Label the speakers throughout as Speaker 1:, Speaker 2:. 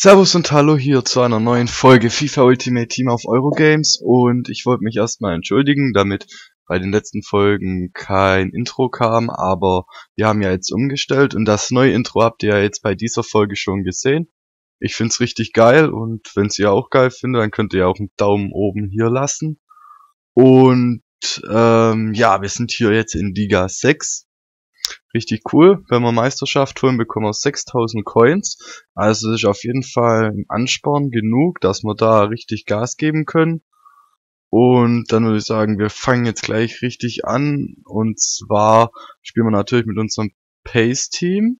Speaker 1: Servus und Hallo hier zu einer neuen Folge FIFA Ultimate Team auf Eurogames, und ich wollte mich erstmal entschuldigen, damit bei den letzten Folgen kein Intro kam, aber wir haben ja jetzt umgestellt und das neue Intro habt ihr ja jetzt bei dieser Folge schon gesehen. Ich find's richtig geil, und wenn's ihr auch geil findet, dann könnt ihr auch einen Daumen oben hier lassen. Und ja, wir sind hier jetzt in Liga 6. Richtig cool. Wenn wir Meisterschaft holen, bekommen wir 6000 Coins. Also das ist auf jeden Fall ein Ansporn genug, dass wir da richtig Gas geben können. Und dann würde ich sagen, wir fangen jetzt gleich richtig an. Und zwar spielen wir natürlich mit unserem Pace-Team.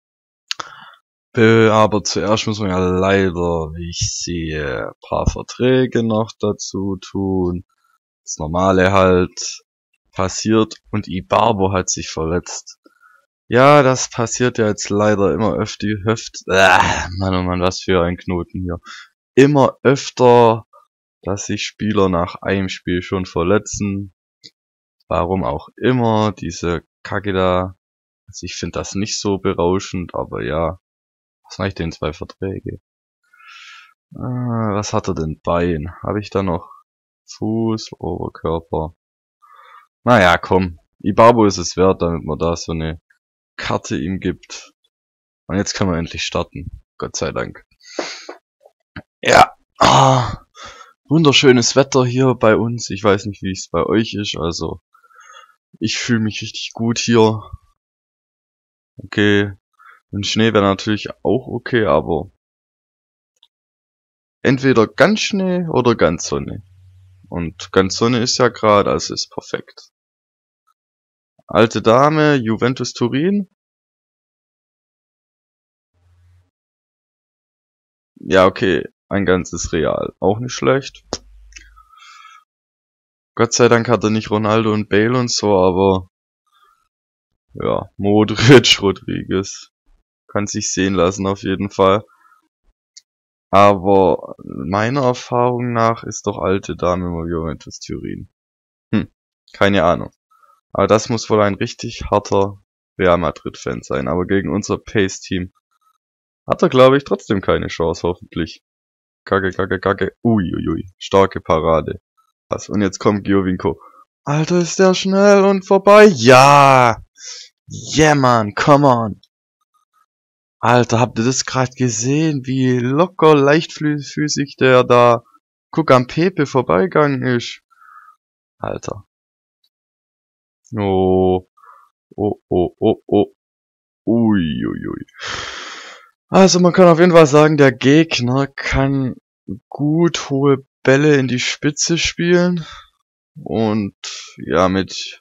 Speaker 1: Aber zuerst müssen wir ja leider, wie ich sehe, ein paar Verträge noch dazu tun. Das Normale halt passiert. Und Ibarbo hat sich verletzt. Ja, das passiert ja jetzt leider immer öfter. Mann, oh Mann, was für ein Knoten hier. Immer öfter, dass sich Spieler nach einem Spiel schon verletzen. Warum auch immer, diese Kacke da. Also ich finde das nicht so berauschend, aber ja. Was mache ich denn 2 Verträge? Was hat er denn? Bein? Habe ich da noch Fuß, Oberkörper? Naja, komm. Ibarbo ist es wert, damit man da so eine Karte ihm gibt. Und jetzt können wir endlich starten. Gott sei Dank. Ja. Wunderschönes Wetter hier bei uns. Ich weiß nicht, wie es bei euch ist. Also, ich fühle mich richtig gut hier. Okay. Und Schnee wäre natürlich auch okay, aber entweder ganz Schnee oder ganz Sonne. Und ganz Sonne ist ja gerade, also ist perfekt. Alte Dame, Juventus Turin. Ja, okay. Ein ganzes Real. Auch nicht schlecht. Gott sei Dank hat er nicht Ronaldo und Bale und so, aber ja, Modric, Rodriguez kann sich sehen lassen auf jeden Fall. Aber meiner Erfahrung nach ist doch alte Dame immer Juventus Turin. Keine Ahnung. Aber das muss wohl ein richtig harter Real Madrid-Fan sein. Aber gegen unser Pace-Team hat er, glaube ich, trotzdem keine Chance, hoffentlich. Kacke. Uiuiui. Starke Parade. Was? Und jetzt kommt Giovinco. Alter, ist der schnell und vorbei. Ja! Yeah, man, come on. Alter, habt ihr das gerade gesehen? Wie locker, leichtfüßig der da, guck, am Pepe vorbeigegangen ist. Alter. Oh. Uiuiui. Also man kann auf jeden Fall sagen, der Gegner kann gut hohe Bälle in die Spitze spielen. Und ja, mit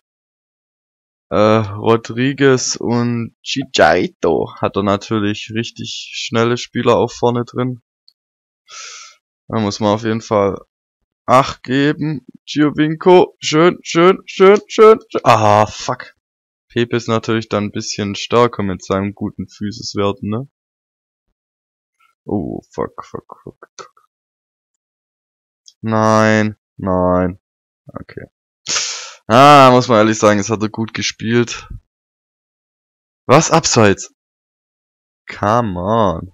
Speaker 1: Rodriguez und Chicharito hat er natürlich richtig schnelle Spieler auch vorne drin. Da muss man auf jeden Fall Acht geben. Giovinco, schön. Ah, fuck. Pepe ist natürlich dann ein bisschen stärker mit seinem guten Physis-Werten, ne? Oh, fuck. Nein. Okay. Muss man ehrlich sagen, es hat er gut gespielt. Was? Abseits? Come on.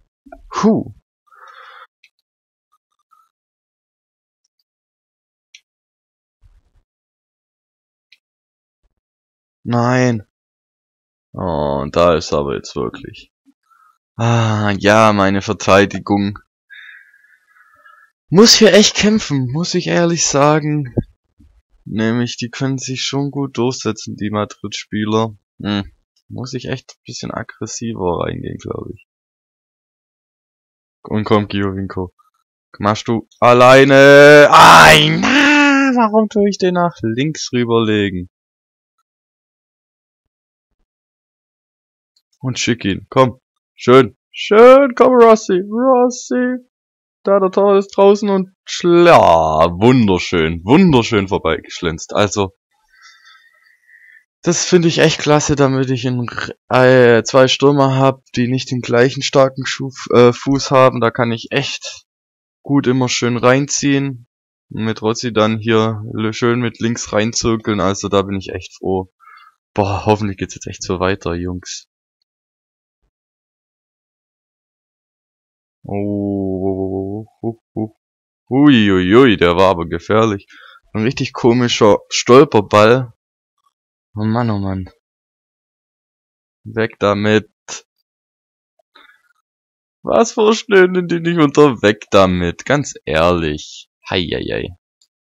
Speaker 1: Nein. Oh, und da ist er aber jetzt wirklich. Ja, meine Verteidigung muss hier echt kämpfen, muss ich ehrlich sagen. Nämlich, die können sich schon gut durchsetzen, die Madrid-Spieler. Muss ich echt ein bisschen aggressiver reingehen, glaube ich. Und kommt Giovinco. Machst du alleine? Warum tue ich den nach links rüberlegen? Und schick ihn. Komm. Schön, komm Rossi. Da der Tor ist draußen und wunderschön vorbeigeschlänzt. Also, das finde ich echt klasse, damit ich 2 Stürmer habe, die nicht den gleichen starken Fuß haben. Da kann ich echt gut immer schön reinziehen. Und mit Rossi dann hier schön mit links reinzirkeln. Also da bin ich echt froh. Boah, hoffentlich geht's jetzt echt so weiter, Jungs. Oh, Uiuiui, der war aber gefährlich. Ein richtig komischer Stolperball. Oh Mann, oh Mann. Weg damit. Was verstehen denn die nicht unter weg damit? Ganz ehrlich. Heieiei.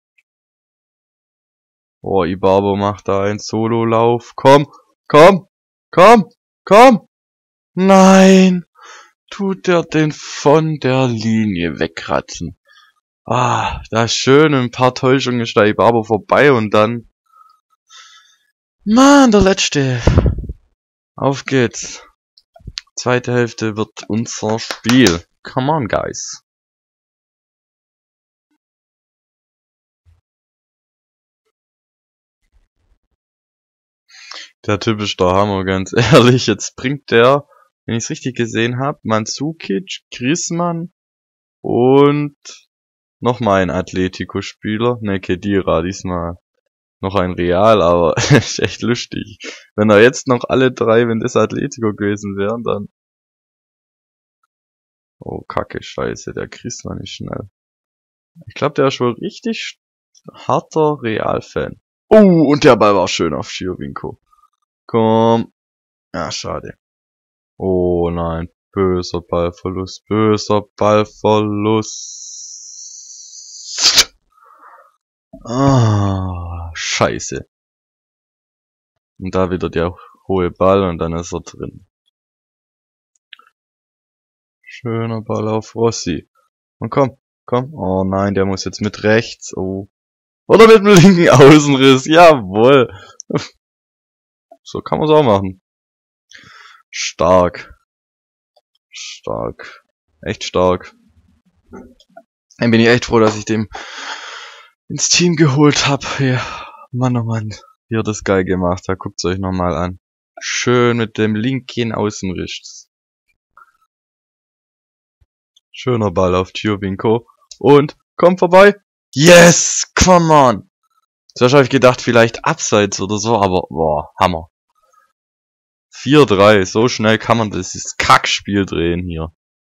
Speaker 1: Oh, Ibarbo macht da einen Sololauf. Komm, komm, komm, komm. Nein. Tut er den von der Linie wegkratzen. Ah, da ist schön. Ein paar Täuschungen ist da Ibarbo vorbei und dann... Mann, der letzte. Auf geht's. Zweite Hälfte wird unser Spiel. Come on, guys. Der Typ ist der Hammer, ganz ehrlich. Jetzt bringt der, wenn ich es richtig gesehen habe, Mandzukic, Griezmann und nochmal ein Atletico-Spieler. Ne, Khedira, diesmal noch ein Real, aber ist echt lustig. Wenn er jetzt noch alle drei, wenn das Atletico gewesen wären, dann... Oh, Kacke, scheiße, der Griezmann ist schnell. Ich glaube, der ist wohl richtig harter Real-Fan. Oh, und der Ball war schön auf Giovinco. Komm. Ja, schade. Oh nein, böser Ballverlust, böser Ballverlust. Ah, scheiße. Und da wieder der hohe Ball und dann ist er drin. Schöner Ball auf Rossi. Und komm, komm. Oh nein, der muss jetzt mit rechts. Oh. Oder mit dem linken Außenriss. Jawohl. So kann man es auch machen. Stark. Stark. Echt stark. Dann bin ich echt froh, dass ich dem ins Team geholt hab. Ja, Mann, oh Mann. Wie er das geil gemacht hat. Guckt's euch nochmal an. Schön mit dem linken Außenriss. Schöner Ball auf Giovinco. Und, komm vorbei. Yes! Come on! Zuerst habe ich gedacht, vielleicht abseits oder so, aber, boah, Hammer. 4-3, so schnell kann man dieses Kackspiel drehen hier.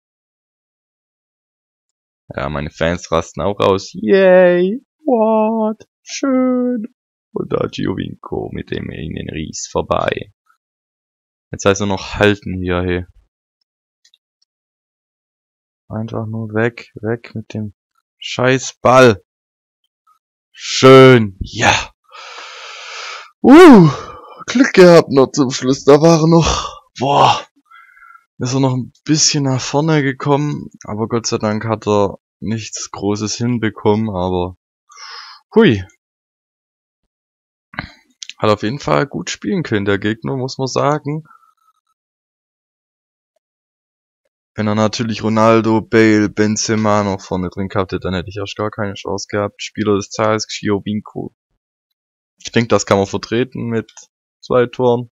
Speaker 1: Ja, meine Fans rasten auch aus. Yay! What? Schön! Und da Giovinco mit dem Innenries vorbei. Jetzt heißt er noch halten hier, hey. Einfach nur weg, weg mit dem scheiß Ball. Schön, ja. Glück gehabt noch zum Schluss. Da war er noch, boah, ist er noch ein bisschen nach vorne gekommen. Aber Gott sei Dank hat er nichts Großes hinbekommen, aber hui. Hat auf jeden Fall gut spielen können, der Gegner, muss man sagen. Wenn er natürlich Ronaldo, Bale, Benzema noch vorne drin gehabt hätte, dann hätte ich erst gar keine Chance gehabt. Spieler des Tages, Giovinco. Ich denke, das kann man vertreten mit 2 Toren.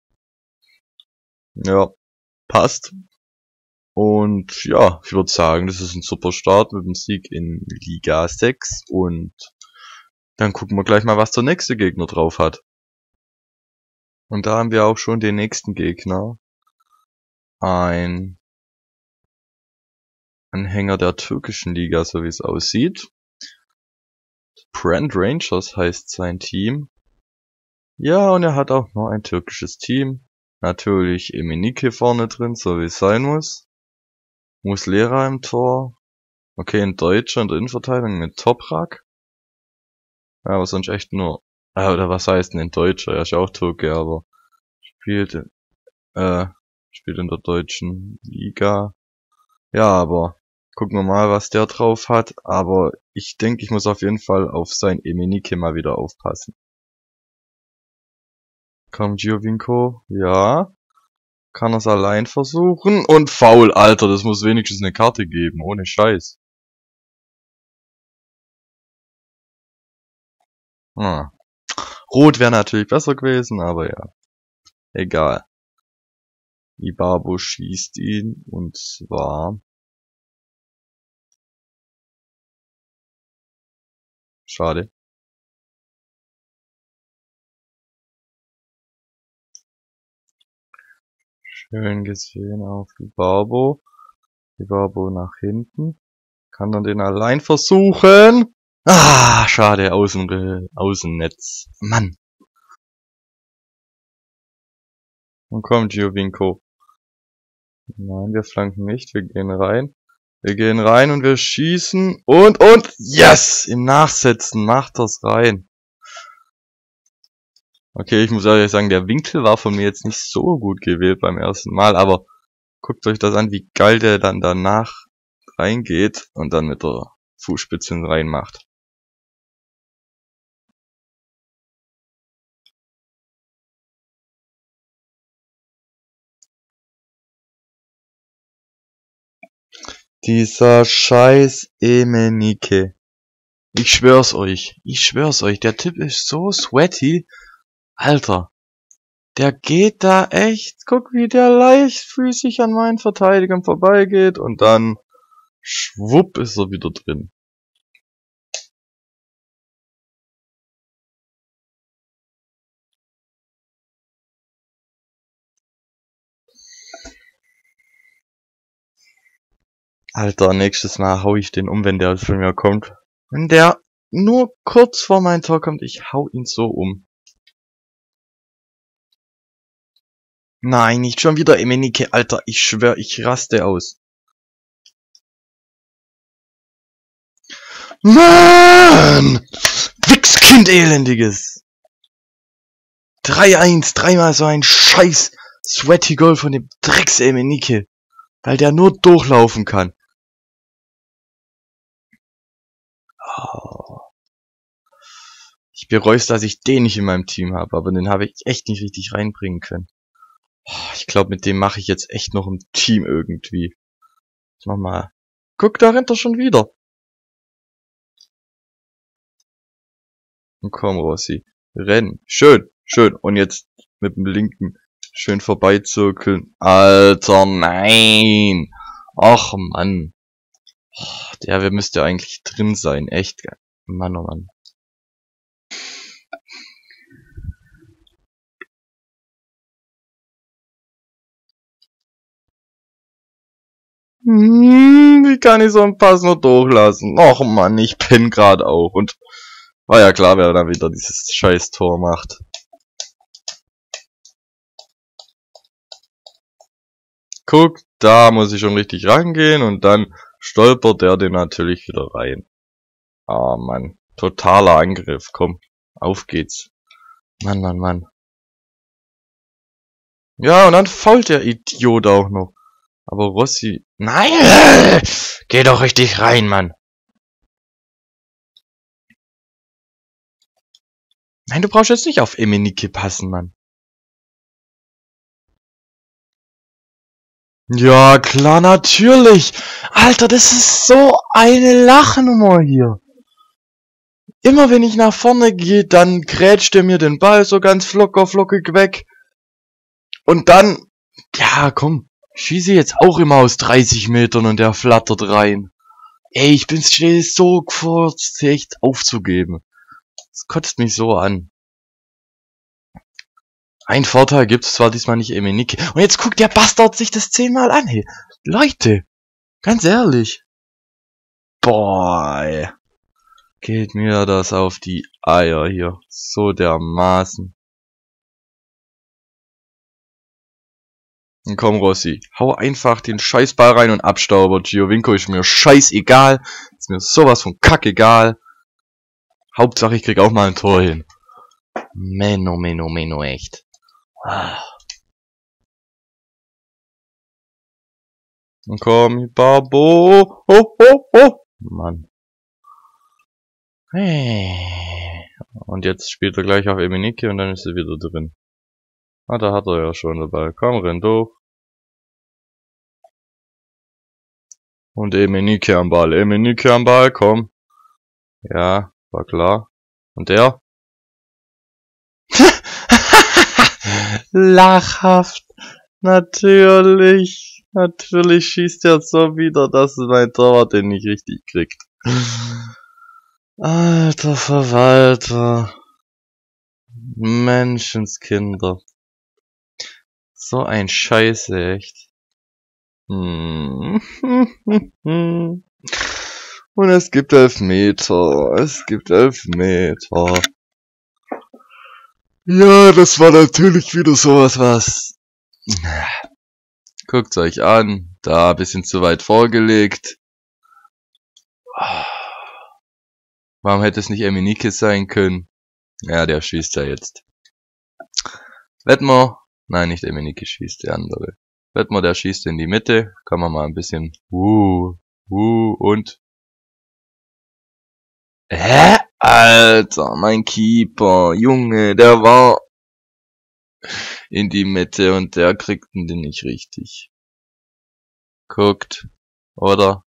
Speaker 1: Ja, passt. Und ja, ich würde sagen, das ist ein super Start mit dem Sieg in Liga 6. Und dann gucken wir gleich mal, was der nächste Gegner drauf hat. Und da haben wir auch schon den nächsten Gegner. Ein Anhänger der türkischen Liga, so wie es aussieht. Brand Rangers heißt sein Team. Ja, und er hat auch noch ein türkisches Team. Natürlich Emenike vorne drin, so wie es sein muss. Muslera im Tor. Okay, ein Deutscher in der Innenverteidigung mit Toprak. Ja, aber sonst echt nur... oder was heißt denn ein Deutscher? Er ist ja auch Türke, aber spielt, spielt in der deutschen Liga. Ja, aber gucken wir mal, was der drauf hat. Aber ich denke, ich muss auf jeden Fall auf sein Emenike mal wieder aufpassen. Komm, Giovinco. Ja. Kann er's allein versuchen. Und Foul, Alter. Das muss wenigstens eine Karte geben. Ohne Scheiß. Ah. Rot wäre natürlich besser gewesen, aber ja. Egal. Ibarbo schießt ihn. Und zwar... Schade. Schön gesehen auf Ibarbo. Ibarbo nach hinten. Kann dann den allein versuchen. Ah, schade, Außennetz. Mann. Und kommt Giovinco. Nein, wir flanken nicht, wir gehen rein. Wir gehen rein und wir schießen. Und, yes! Im Nachsetzen macht das rein. Okay, ich muss ehrlich sagen, der Winkel war von mir jetzt nicht so gut gewählt beim ersten Mal, aber guckt euch das an, wie geil der dann danach reingeht und dann mit der Fußspitze reinmacht. Dieser scheiß Emenike. Ich schwör's euch, der Typ ist so sweaty. Alter, der geht da echt, guck wie der leichtfüßig an meinen Verteidigern vorbeigeht und dann schwupp ist er wieder drin. Alter, nächstes Mal hau ich den um, wenn der von mir kommt. Wenn der nur kurz vor mein Tor kommt, ich hau ihn so um. Nein, nicht schon wieder Emenike, Alter, ich schwör, ich raste aus. Mann! Wichskind elendiges! 3-1, dreimal so ein scheiß sweaty Goal von dem Drecks Emenike. Weil der nur durchlaufen kann. Oh. Ich bereue es, dass ich den nicht in meinem Team habe, aber den habe ich echt nicht richtig reinbringen können. Oh, ich glaube, mit dem mache ich jetzt echt noch ein Team irgendwie. Nochmal. Guck, da rennt er schon wieder. Und komm, Rossi. Renn. Schön, schön. Und jetzt mit dem linken schön vorbeizirkeln. Alter, nein. Ach, Mann. Oh, der müsste eigentlich drin sein. Echt. Mann, oh Mann. Wie kann ich so einen Pass nur durchlassen? Och Mann, ich penn grad auch. Und war ja klar, wer da wieder dieses scheiß Tor macht. Guck, da muss ich schon richtig rangehen und dann stolpert der den natürlich wieder rein. Ah Mann, totaler Angriff, komm, auf geht's. Mann, Mann, Mann. Ja, und dann fault der Idiot auch noch. Aber Rossi... Nein! Geh doch richtig rein, Mann. Nein, du brauchst jetzt nicht auf Emenike passen, Mann. Ja, klar, natürlich. Alter, das ist so eine Lachnummer hier. Immer wenn ich nach vorne gehe, dann grätscht er mir den Ball so ganz flockig weg. Und dann... Ja, komm. Schieße jetzt auch immer aus 30 Metern und der flattert rein. Ey, ich bin so kurz, echt aufzugeben. Das kotzt mich so an. Ein Vorteil gibt's zwar diesmal nicht Emenike. Und jetzt guckt der Bastard sich das 10-mal an, hey. Leute, ganz ehrlich. Boah, ey. Geht mir das auf die Eier hier. So dermaßen. Und komm, Rossi, hau einfach den Scheißball rein und Abstauber. Giovinco ist mir scheißegal. Ist mir sowas von kackegal. Hauptsache, ich krieg auch mal ein Tor hin. Menno, echt. Und komm, Babo. Oh. Mann. Hey. Und jetzt spielt er gleich auf Emenike und dann ist er wieder drin. Ah, da hat er ja schon dabei. Komm, renn durch. Und Emenike am Ball, komm. Ja, war klar. Und der? Lachhaft. Natürlich schießt er so wieder, dass mein Torwart den nicht richtig kriegt. Alter Verwalter. Menschenskinder. So ein Scheiße, echt. Und es gibt Elfmeter. Es gibt Elfmeter. Ja, das war natürlich wieder sowas, was... Guckt's euch an. Da, bisschen zu weit vorgelegt. Warum hätte es nicht Emenike sein können? Ja, der schießt ja jetzt. Wettmer. Nein, nicht Emenike schießt, der andere. Wettmer, der schießt in die Mitte. Kann man mal ein bisschen... und... Alter, mein Keeper. Junge, der war... in die Mitte und der kriegt den nicht richtig. Guckt. Oder?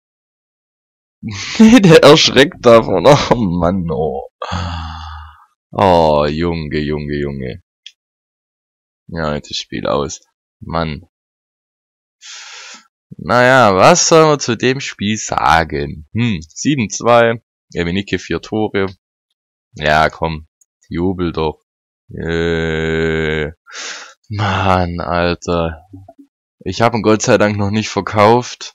Speaker 1: Der erschreckt davon. Oh Mann, oh. Oh, Junge. Ja, jetzt ist das Spiel aus. Mann. Naja, was soll man zu dem Spiel sagen? 7-2. Emenike 4 Tore. Ja, komm. Jubel doch. Mann, Alter. Ich habe ihn Gott sei Dank noch nicht verkauft.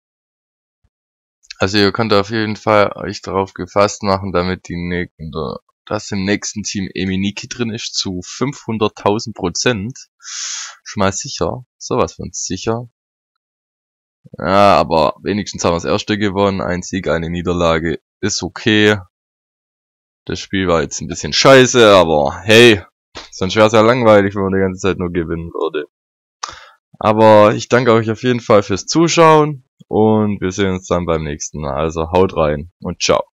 Speaker 1: Also ihr könnt auf jeden Fall euch darauf gefasst machen, damit dass im nächsten Team Emenike drin ist zu 500.000%. Schon mal sicher. Sowas von sicher. Ja, aber wenigstens haben wir das erste gewonnen. Ein Sieg, eine Niederlage. Ist okay. Das Spiel war jetzt ein bisschen scheiße, aber hey. Sonst wäre es ja langweilig, wenn man die ganze Zeit nur gewinnen würde. Aber ich danke euch auf jeden Fall fürs Zuschauen. Und wir sehen uns dann beim nächsten Mal. Also haut rein und ciao.